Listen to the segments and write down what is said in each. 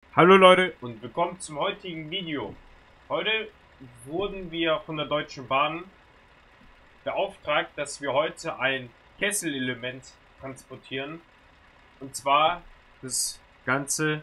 Hallo Leute und willkommen zum heutigen Video. Heute wurden wir von der Deutschen Bahn beauftragt, dass wir heute ein Kesselelement transportieren. Und zwar das Ganze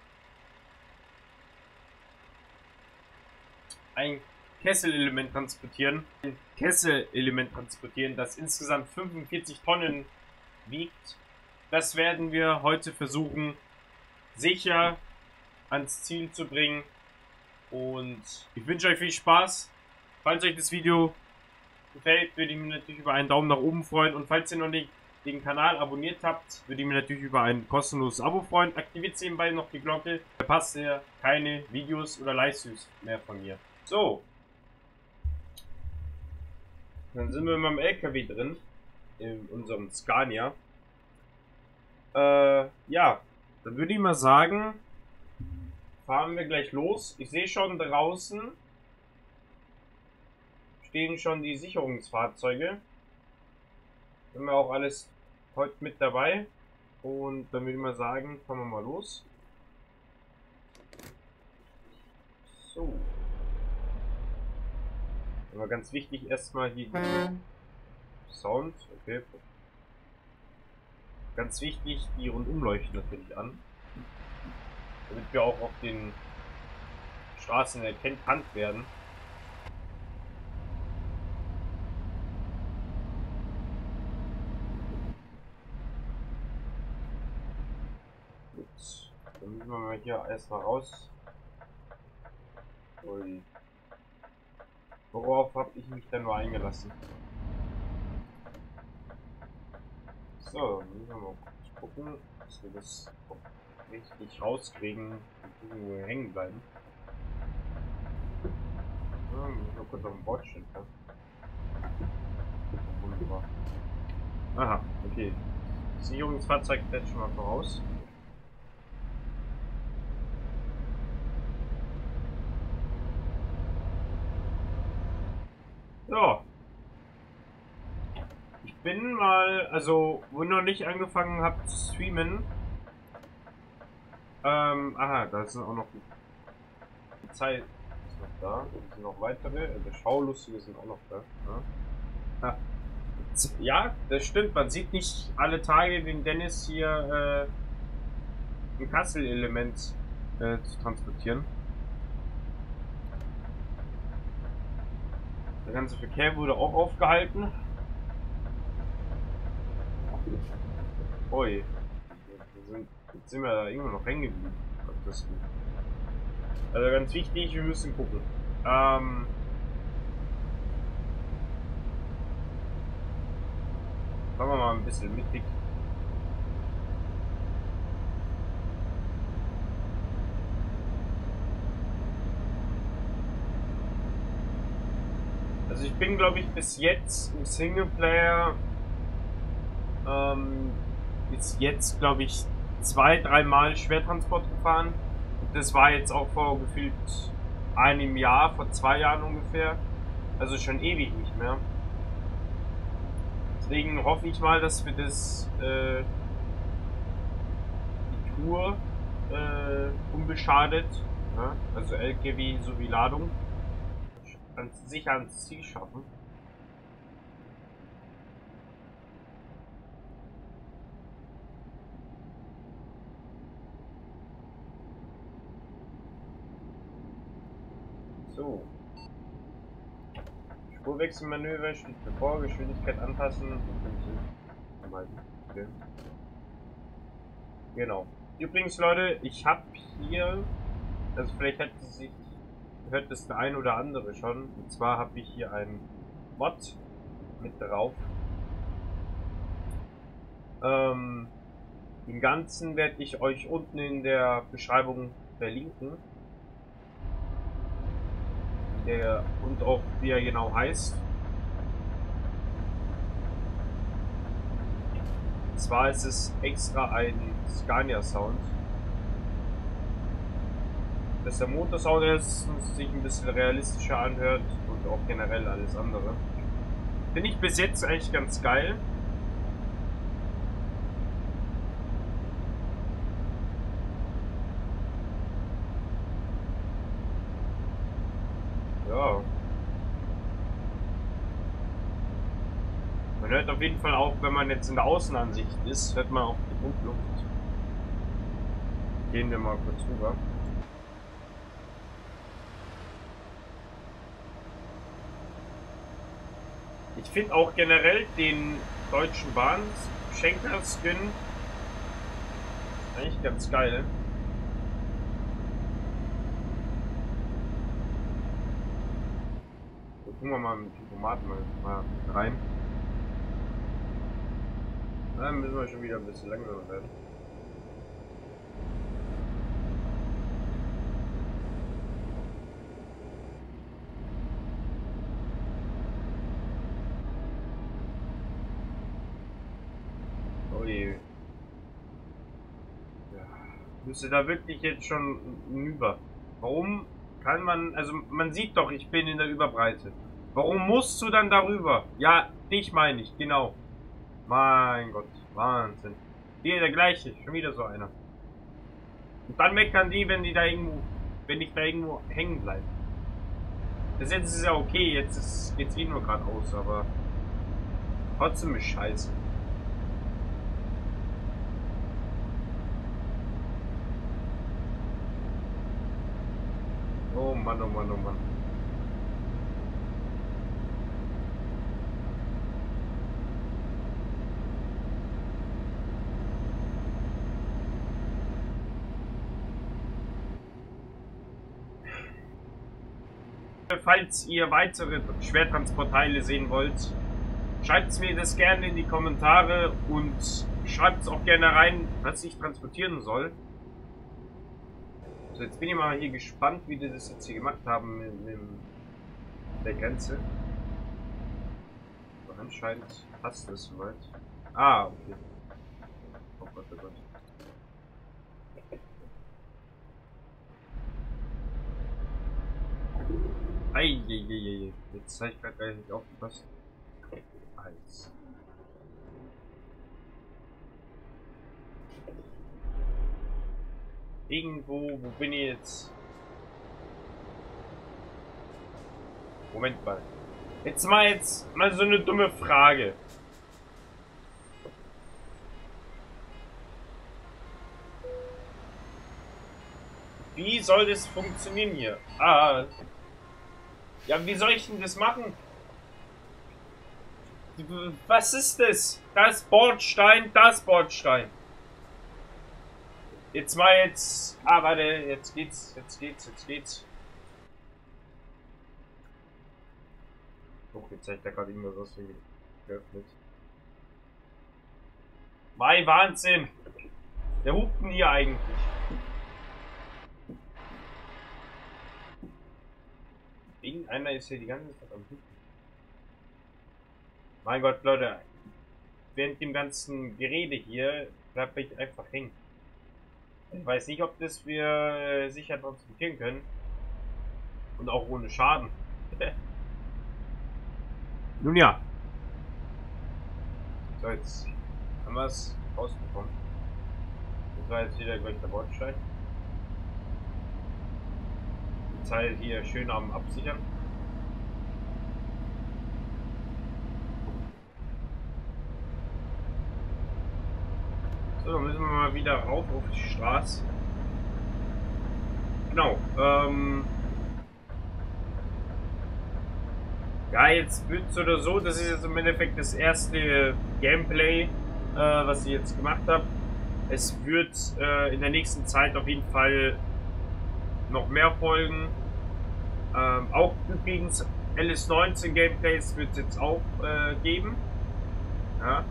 ein Kesselelement transportieren. Ein Kesselelement transportieren, das insgesamt 45 Tonnen wiegt. Das werden wir heute versuchen sicher ans Ziel zu bringen. Und ich wünsche euch viel Spaß. Falls euch das Video gefällt, würde ich mich natürlich über einen Daumen nach oben freuen. Und falls ihr noch nicht den Kanal abonniert habt, würde ich mich natürlich über ein kostenloses Abo freuen. Aktiviert nebenbei noch die Glocke. Verpasst ihr keine Videos oder Livestreams mehr von mir. So. Dann sind wir in meinem LKW drin. In unserem Scania. Ja. Dann würde ich mal sagen, fahren wir gleich los. Ich sehe schon draußen stehen schon die Sicherungsfahrzeuge. Haben wir auch alles heute mit dabei. Und dann würde ich mal sagen, fahren wir mal los. So. Aber ganz wichtig erstmal hier die Sound. Okay. Ganz wichtig, die Rundumleuchten natürlich an. Damit wir auch auf den Straßen erkannt werden. Gut, dann müssen wir mal hier erstmal raus. Ui. Worauf habe ich mich denn nur eingelassen? So, müssen wir mal gucken, dass wir das richtig rauskriegen und irgendwo hängen bleiben. Ja, muss nur kurz auf dem Bord stehen. Ja? Wunderbar. Aha, okay. Das Sicherungsfahrzeug fährt schon mal voraus. Ja. Ich bin mal, also, wo ich noch nicht angefangen habe zu streamen. Aha, da sind auch noch die Zeit. Ist noch da. Es sind noch weitere. Also Schaulustige sind auch noch da. Ja. Ja, das stimmt. Man sieht nicht alle Tage den Dennis hier ein Kassel-Element zu transportieren. Der ganze Verkehr wurde auch aufgehalten. Ui. Jetzt sind wir da irgendwo noch hängen geblieben. Also ganz wichtig, wir müssen gucken. Machen wir mal ein bisschen mittig. Also ich bin, glaube ich, bis jetzt im Singleplayer bis jetzt, glaube ich, 2-3 Mal Schwertransport gefahren. Das war jetzt auch vor gefühlt einem Jahr, vor 2 Jahren ungefähr. Also schon ewig nicht mehr. Deswegen hoffe ich mal, dass wir das die Tour unbeschadet, ja, also LKW sowie Ladung, sicher ans Ziel schaffen. So. Spurwechselmanöver steht bevor, Geschwindigkeit anpassen und okay. Genau. Übrigens, Leute, ich habe hier, also vielleicht hört das der ein oder andere schon, und zwar habe ich hier einen Mod mit drauf. Den ganzen werde ich euch unten in der Beschreibung verlinken. Und auch wie er genau heißt. Und zwar ist es extra ein Scania Sound. Dass der Motorsound erstens sich ein bisschen realistischer anhört und auch generell alles andere. Finde ich bis jetzt eigentlich ganz geil. Ja. Man hört auf jeden Fall auch, wenn man jetzt in der Außenansicht ist, hört man auch die Druckluft. Gehen wir mal kurz rüber. Ich finde auch generell den Deutschen Bahn Schenker-Skin eigentlich ganz geil. So, gucken wir mal mit dem Tomaten mal rein. Dann müssen wir schon wieder ein bisschen langsamer werden. Oh je. Ja. Müsste da wirklich jetzt schon hinüber. Warum kann man, also man sieht doch, ich bin in der Überbreite. Warum musst du dann darüber? Ja, dich meine ich, genau. Mein Gott, Wahnsinn. Hier der gleiche, schon wieder so einer. Und dann meckern die, wenn ich da irgendwo hängen bleibe. Das jetzt ist ja okay, geht's eh nur gerade aus, aber trotzdem ist scheiße. Oh Mann, oh Mann, oh Mann. Falls ihr weitere Schwertransportteile sehen wollt, schreibt mir das gerne in die Kommentare und schreibt es auch gerne rein, was ich transportieren soll. So, jetzt bin ich mal hier gespannt, wie die das jetzt hier gemacht haben mit der Grenze. So, anscheinend passt das soweit. Ah, okay. Oh Gott, oh Gott. Eieieiei. Jetzt habe ich gerade gar nicht aufgepasst. Eins. Irgendwo, wo bin ich jetzt? Moment mal. Jetzt mal so eine dumme Frage. Wie soll das funktionieren hier? Ah. Ja, wie soll ich denn das machen? Was ist das? Das Bordstein, das Bordstein. Ah, warte, jetzt geht's. Oh, jetzt zeigt er gerade irgendwas aus wie geöffnet. Mein Wahnsinn! Der hupt denn hier eigentlich? Irgendeiner ist hier die ganze Zeit am Hupen. Mein Gott, Leute. Während dem ganzen Gerede hier bleibe ich einfach hängen. Ich weiß nicht, ob das wir sicher transportieren können. Und auch ohne Schaden. Nun ja. So, jetzt haben wir es rausbekommen. Das war jetzt wieder gleich der Bordstein. Die Zeit hier schön am Absichern. So, dann müssen wir mal wieder rauf auf die Straße. Genau, ja, jetzt wird es oder so, das ist jetzt im Endeffekt das erste Gameplay, was ich jetzt gemacht habe. Es wird in der nächsten Zeit auf jeden Fall noch mehr folgen. Auch übrigens LS19 Gameplays wird es jetzt auch geben. Ja.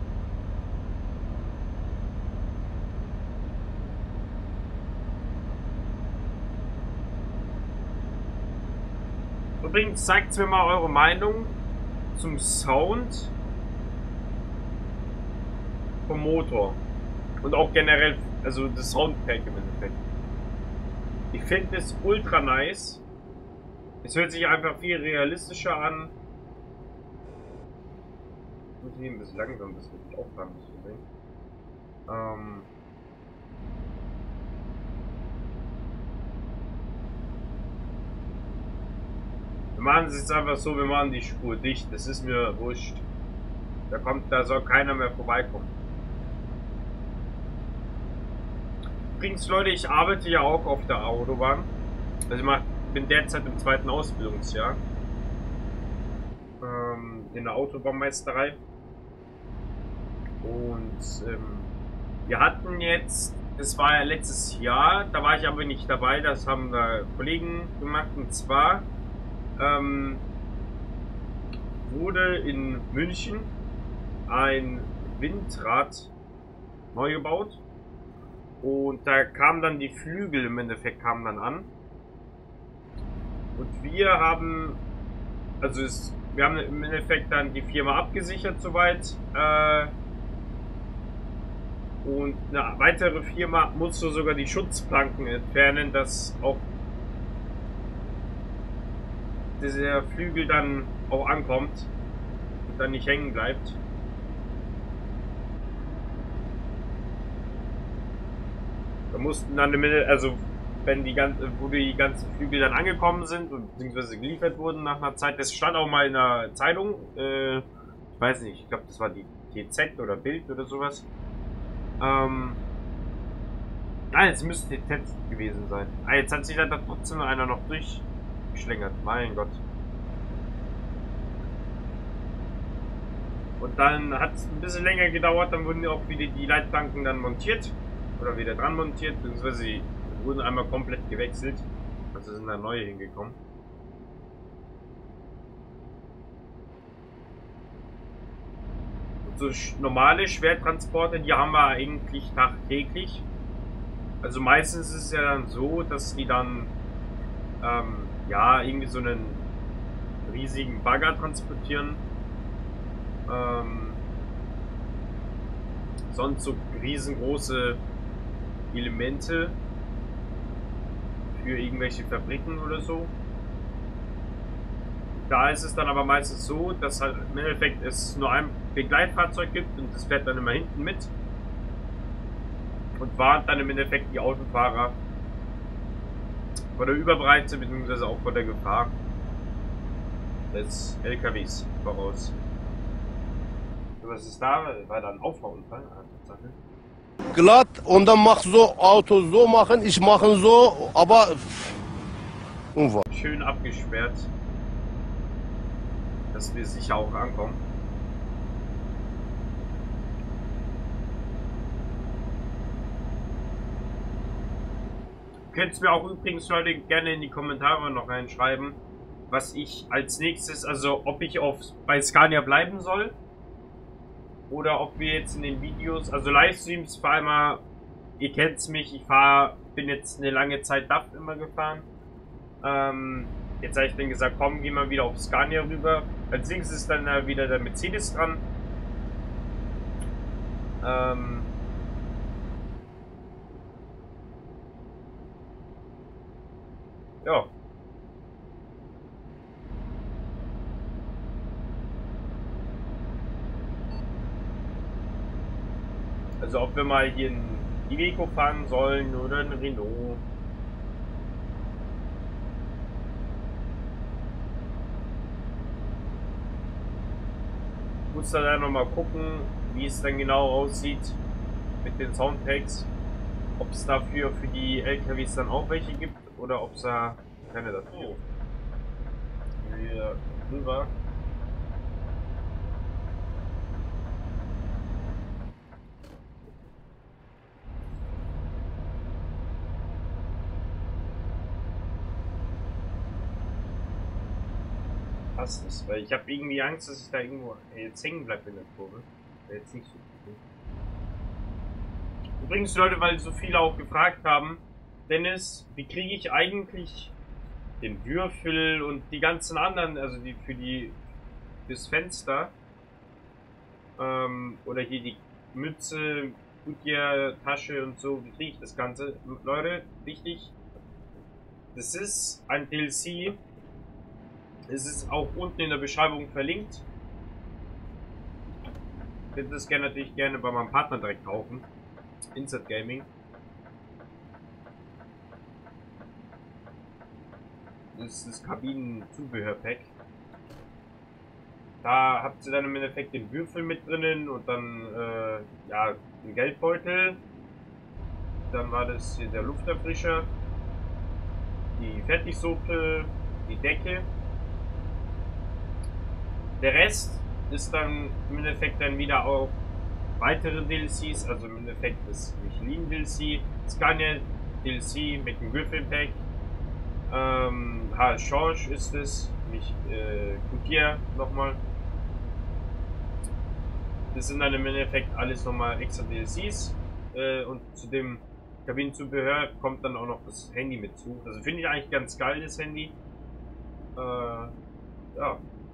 Übrigens, sagt mir mal eure Meinung zum Sound vom Motor. Und auch generell, also das Soundpack im Endeffekt. Ich finde es ultra nice. Es hört sich einfach viel realistischer an. Ich muss hier ein bisschen langsam, das wird auch gar nicht so sehen. Wir machen es jetzt einfach so, wir machen die Spur dicht. Das ist mir wurscht. Da soll keiner mehr vorbeikommen. Übrigens, Leute, ich arbeite ja auch auf der Autobahn. Also bin derzeit im 2. Ausbildungsjahr. In der Autobahnmeisterei. Und wir hatten jetzt, das war ja letztes Jahr, da war ich aber nicht dabei, das haben da Kollegen gemacht. Und zwar wurde in München ein Windrad neu gebaut. Und da kamen dann die Flügel im Endeffekt kamen dann an. Und wir haben, wir haben im Endeffekt dann die Firma abgesichert soweit. Und eine weitere Firma musste sogar die Schutzplanken entfernen, dass auch dieser Flügel dann auch ankommt und dann nicht hängen bleibt. Da mussten dann also wenn wo die ganzen Flügel dann angekommen sind und beziehungsweise geliefert wurden nach einer Zeit, das stand auch mal in der Zeitung, ich weiß nicht, ich glaube das war die TZ oder Bild oder sowas. Nein, es müsste TZ gewesen sein. Ah, jetzt hat sich da trotzdem einer noch durchgeschlängert, mein Gott. Und dann hat es ein bisschen länger gedauert, dann wurden auch wieder die Leitplanken dann montiert. Oder wieder dran montiert, beziehungsweise sie wurden einmal komplett gewechselt. Also sind da neue hingekommen. Und so normale Schwertransporte, die haben wir eigentlich tagtäglich. Also meistens ist es ja dann so, dass die dann ja irgendwie so einen riesigen Bagger transportieren. Sonst so riesengroße Elemente für irgendwelche Fabriken oder so. Da ist es dann aber meistens so, dass halt im Endeffekt es nur ein Begleitfahrzeug gibt und das fährt dann immer hinten mit und warnt dann im Endeffekt die Autofahrer vor der Überbreite bzw. auch vor der Gefahr des LKWs voraus. Was ist da? War da ein Auffahrunfall? Glatt und dann mach so Auto so machen, ich mache so, aber Unfall. Schön abgesperrt, dass wir sicher auch ankommen. Könnt ihr mir auch übrigens, Leute, gerne in die Kommentare noch reinschreiben, was ich als nächstes, also ob ich bei Scania bleiben soll. Oder ob wir jetzt in den Videos, also Livestreams, vor allem, ihr kennt's mich, bin jetzt eine lange Zeit DAF immer gefahren. Jetzt habe ich dann gesagt, komm, geh mal wieder auf Scania rüber. Als nächstes ist dann wieder der Mercedes dran. Ja. Also ob wir mal hier einen Iveco fahren sollen oder einen Renault. Ich muss dann noch mal gucken, wie es dann genau aussieht mit den Soundtracks. Ob es dafür für die LKWs dann auch welche gibt oder ob es da keine dafür. Hier rüber. Passt es, weil ich habe irgendwie Angst, dass ich da irgendwo jetzt hängen bleibe in der Kurve. Jetzt nicht so gut. Übrigens, Leute, weil so viele auch gefragt haben, Dennis, wie kriege ich eigentlich den Würfel und die ganzen anderen, also die fürs Fenster, oder hier die Mütze, Tasche und so, wie kriege ich das Ganze? Leute, wichtig, das ist ein DLC. Es ist auch unten in der Beschreibung verlinkt. Ihr könnt das natürlich gerne bei meinem Partner direkt kaufen. Insert Gaming. ist das Kabinenzubehör-Pack. Da habt ihr dann im Endeffekt den Würfel mit drinnen und dann ja, den Geldbeutel. Dann war das hier der Lufterfrischer, die Fertigsuppe, die Decke. Der Rest ist dann im Endeffekt dann wieder auch weitere DLCs, also im Endeffekt das Michelin DLC, Scania DLC mit dem Würfelpack, Change ist es, nicht Coutier nochmal. Das sind dann im Endeffekt alles nochmal extra DLCs und zu dem Kabinenzubehör kommt dann auch noch das Handy mit zu. Also finde ich eigentlich ganz geil, das Handy. Ja.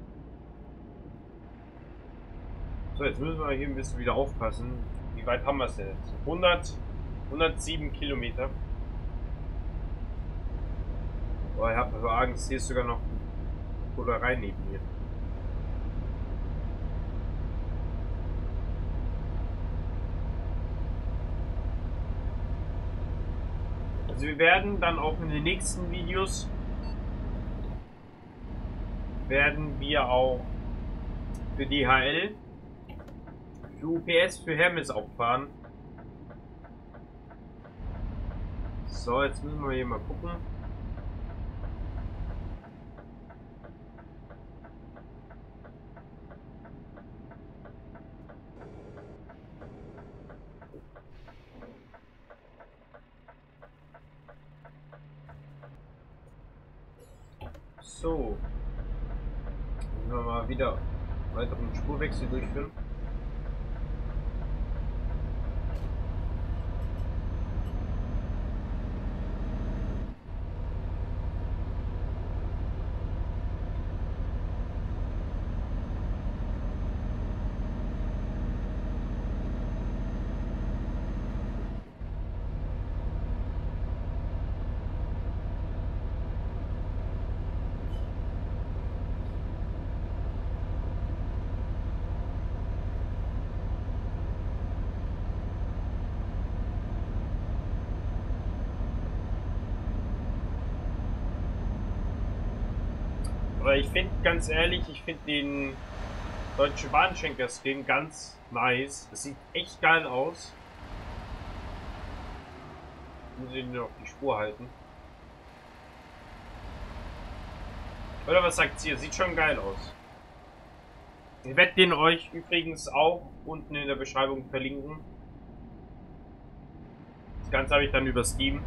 So, jetzt müssen wir hier ein bisschen wieder aufpassen. Wie weit haben wir es denn jetzt? 107 Kilometer. Oh, ich habe aber Angst, hier ist sogar noch eine Bullerei neben mir. Also wir werden dann auch in den nächsten Videos werden wir auch für DHL, für UPS, für Hermes auch fahren. So, jetzt müssen wir hier mal gucken. So. Müssen wir mal wieder weiteren Spurwechsel durchführen. Aber ich finde, ganz ehrlich, ich finde den Deutsche Bahnschenker-Skin ganz nice. Das sieht echt geil aus. Ich muss ihn nur auf die Spur halten. Oder was sagt ihr? Sieht schon geil aus. Ich werde den euch übrigens auch unten in der Beschreibung verlinken. Das Ganze habe ich dann über Steam.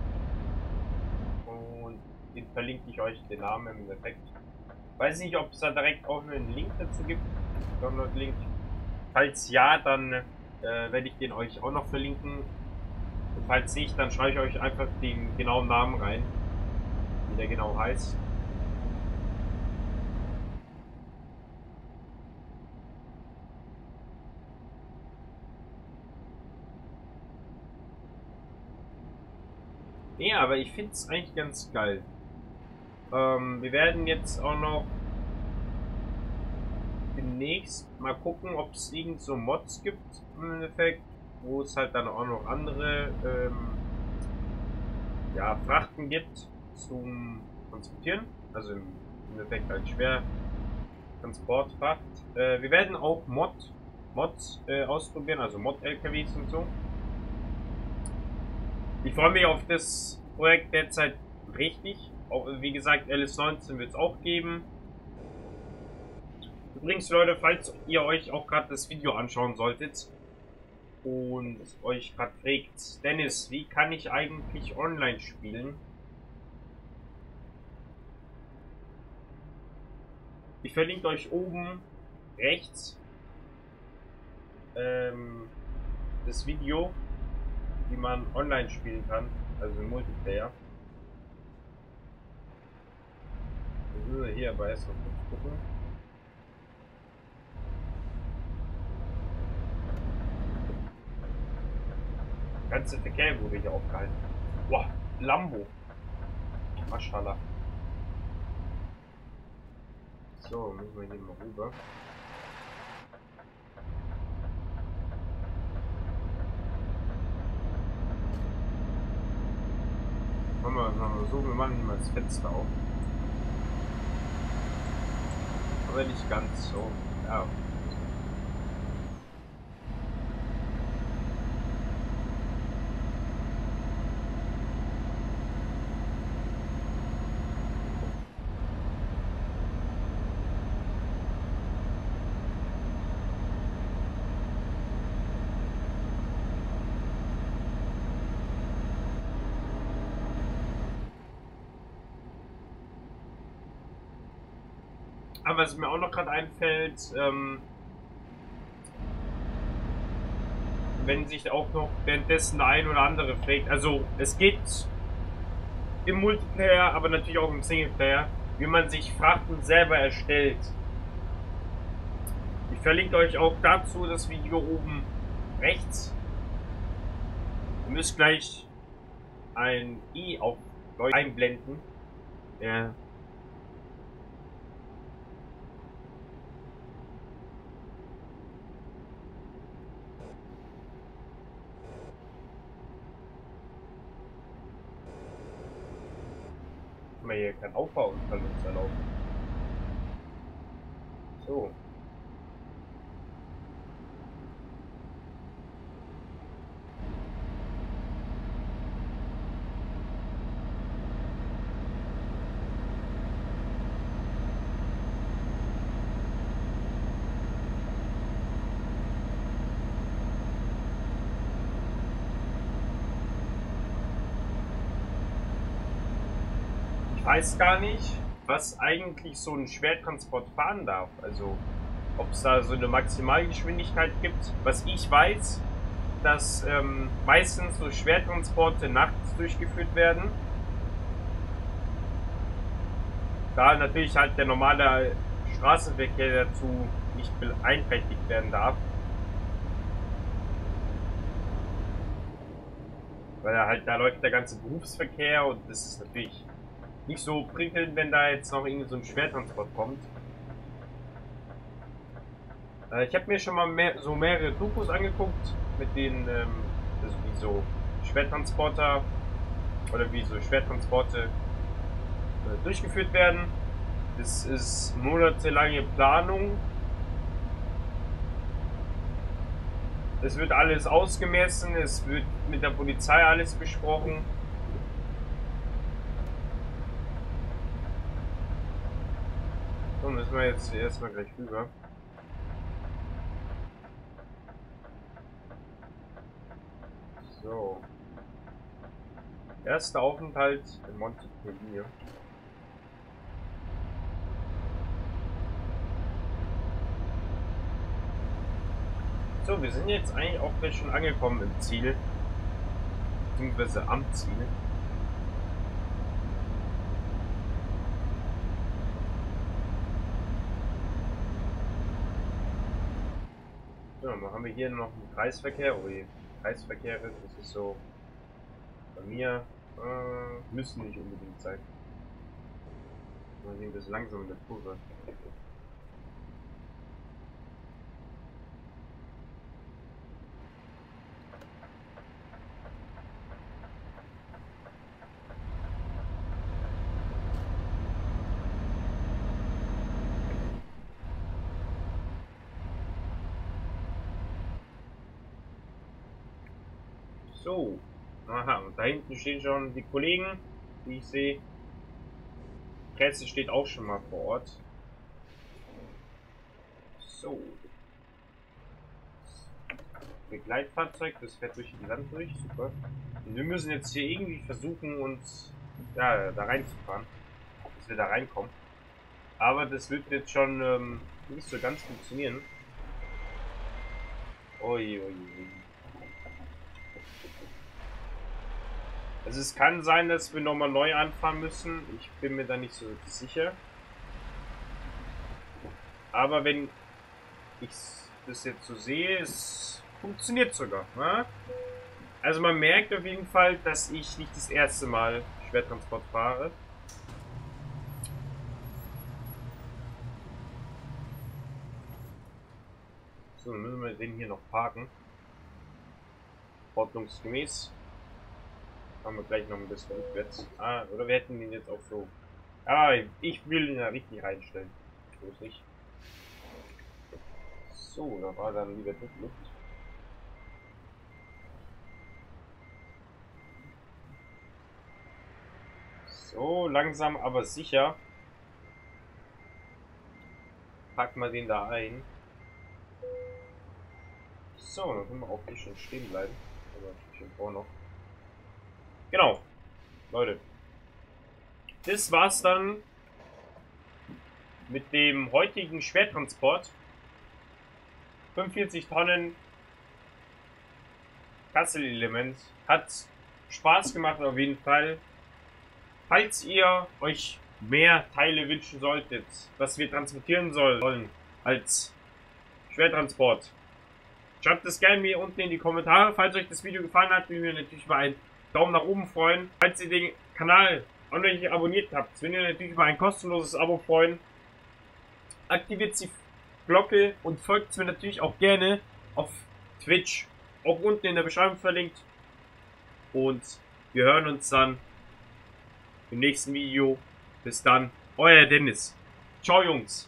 Und den verlinke ich euch, den Namen im Endeffekt. Weiß nicht, ob es da direkt auch einen Link dazu gibt. Download-Link. Falls ja, dann werde ich den euch auch noch verlinken. Und falls nicht, dann schreibe ich euch einfach den genauen Namen rein. Wie der genau heißt. Ja, aber ich finde es eigentlich ganz geil. Wir werden jetzt auch noch demnächst mal gucken, ob es irgend so Mods gibt im Endeffekt, wo es halt dann auch noch andere ja, Frachten gibt zum Transportieren. Also im Endeffekt halt Schwertransportfracht. Wir werden auch Mods ausprobieren, also Mod-LKWs und so. Ich freue mich auf das Projekt derzeit richtig. Auch, wie gesagt, LS19 wird es auch geben. Übrigens, Leute, falls ihr euch auch gerade das Video anschauen solltet und euch gerade fragt, Dennis, wie kann ich eigentlich online spielen? Ich verlinke euch oben rechts das Video, wie man online spielen kann, also im Multiplayer. Hier aber erst mal kurz gucken. Der ganze Verkehr wurde hier aufgehalten. Boah, Lambo. Maschallah. So, müssen wir hier mal rüber. Machen wir so, wir machen hier mal das Fenster auf. aber nicht ganz so. Ja. Aber was mir auch noch gerade einfällt, wenn sich auch noch währenddessen der ein oder andere fragt, also es geht im Multiplayer, aber natürlich auch im Singleplayer, wie man sich Frachten selber erstellt. Ich verlinke euch auch dazu das Video oben rechts. Ihr müsst gleich ein I auf Deutsch einblenden. Ja. Mal hier kein Aufbauunfall uns erlauben. So. Ich weiß gar nicht, was eigentlich so ein Schwertransport fahren darf. Also, ob es da so eine Maximalgeschwindigkeit gibt. Was ich weiß, dass meistens so Schwertransporte nachts durchgeführt werden. Da natürlich halt der normale Straßenverkehr dazu nicht beeinträchtigt werden darf. Weil da läuft der ganze Berufsverkehr und das ist natürlich nicht so prickelnd, wenn da jetzt noch irgendwie so ein Schwertransport kommt. Ich habe mir schon mal mehrere Dokus angeguckt, mit denen, also wie so Schwertransporter oder wie so Schwertransporte durchgeführt werden. Das ist monatelange Planung. Es wird alles ausgemessen, es wird mit der Polizei alles besprochen. So, müssen wir jetzt erstmal gleich rüber. So. Erster Aufenthalt in Montpellier. So, wir sind jetzt eigentlich auch gleich schon angekommen im Ziel. Beziehungsweise am Ziel. So, dann haben wir hier noch einen Kreisverkehr. Oh je, Kreisverkehre, das ist so bei mir. Müssen nicht unbedingt sein. Mal sehen, das langsam in der Kurve. So. Aha, und da hinten stehen schon die Kollegen, die ich sehe. Presse steht auch schon mal vor Ort. So. Begleitfahrzeug, das fährt durch die Land durch, super. Und wir müssen jetzt hier irgendwie versuchen, uns ja, da reinzufahren, dass wir da reinkommen. Aber das wird jetzt schon nicht so ganz funktionieren. Ui, ui, ui. Also es kann sein, dass wir nochmal neu anfahren müssen. Ich bin mir da nicht so wirklich sicher. Aber wenn ich das jetzt so sehe, es funktioniert sogar. Ne? Also man merkt auf jeden Fall, dass ich nicht das erste Mal Schwertransport fahre. So, dann müssen wir den hier noch parken. Ordnungsgemäß. Fahren wir gleich noch ein bisschen rückwärts. Ah, oder wir hätten ihn jetzt auch so. Ah, ich will ihn ja richtig reinstellen. So ist nicht. So, da war dann wieder Luft. So, langsam aber sicher. Packen wir den da ein. So, dann können wir auch nicht schon stehen bleiben. Aber natürlich auch noch. Genau. Leute. Das war's dann mit dem heutigen Schwertransport. 45 Tonnen Kassel-Element. Hat Spaß gemacht auf jeden Fall. Falls ihr euch mehr Teile wünschen solltet, was wir transportieren sollen als Schwertransport, schreibt das gerne mir unten in die Kommentare. Falls euch das Video gefallen hat, würden wir natürlich über einen Daumen nach oben freuen. Falls ihr den Kanal noch nicht abonniert habt, würden wir natürlich über ein kostenloses Abo freuen. Aktiviert die Glocke und folgt mir natürlich auch gerne auf Twitch. Auch unten in der Beschreibung verlinkt. Und wir hören uns dann im nächsten Video. Bis dann, euer Dennis. Ciao, Jungs.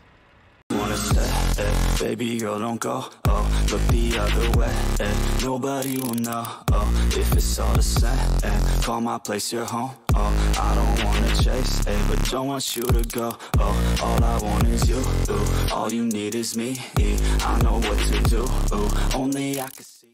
Baby girl, don't go, oh, look the other way, nobody will know, oh, if it's all the same, call my place your home, oh, I don't wanna chase, but don't want you to go, oh, all I want is you, ooh, all you need is me, I know what to do, ooh, only I can see.